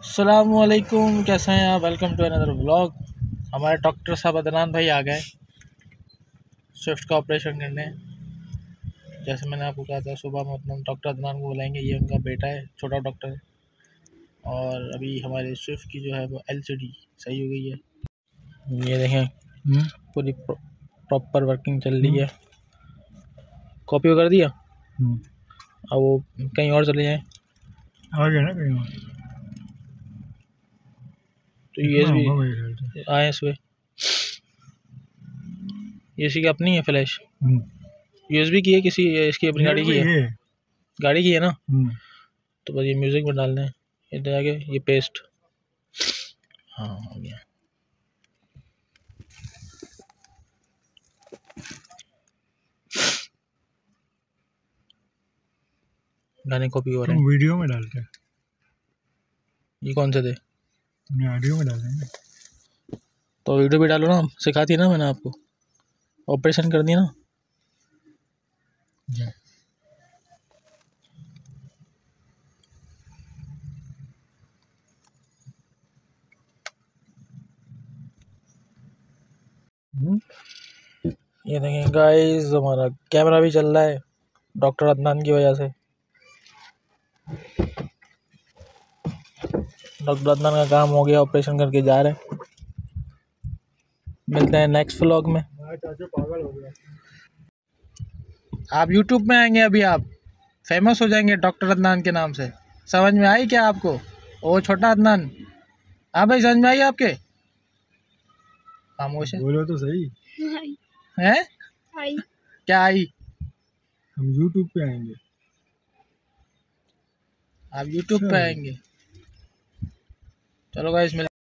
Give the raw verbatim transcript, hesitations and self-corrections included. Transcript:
अस्सलामुअलैकुम, कैसे हैं आप। Welcome to another vlog. हमारे डॉक्टर साहब अदनान भाई आ गए स्विफ्ट का ऑपरेशन करने। जैसे मैंने आपको कहा था सुबह में अपना डॉक्टर अदनान को बुलाएंगे। ये उनका बेटा है, छोटा डॉक्टर है। और अभी हमारे स्विफ्ट की जो है वो एलसीडी सही हो गई है। ये देखें पूरी प्रॉपर वर्किंग चल रही है। कॉपी कर दिया। अब वो कहीं और चले जाएँ आ गया ना कहीं और। तो ये भी आए इसमें। ये इसकी अपनी है फ्लैश। यूएसबी की है किसी, इसकी अपनी गाड़ी की है, गाड़ी की है ना। तो बस ये म्यूजिक में डालना है। इधर आगे ये पेस्ट। हाँ हो गया। गाने कॉपी हो रहे हैं। वीडियो में डालते हैं। ये कौन से थे? ऑडियो में डालेंगे तो वीडियो भी डालो ना, सिखाती ना मैंने आपको, ऑपरेशन कर दिया ना। ये देखें गाइस, हमारा कैमरा भी चल रहा है डॉक्टर अदनान की वजह से। डॉक्टर अदनान का काम हो गया, ऑपरेशन करके जा रहे हैं। मिलते हैं नेक्स्ट व्लॉग में। आप यूट्यूब में आएंगे, अभी आप फेमस हो जाएंगे डॉक्टर अदनान के नाम से। समझ में आई क्या आपको? ओ छोटा अदनान, हाँ भाई समझ में आई आपके? खामोश है, बोलो तो सही है क्या आई? हम यूट्यूब पे आएंगे। आप यूट्यूब पे आएंगे। चलो गाइस।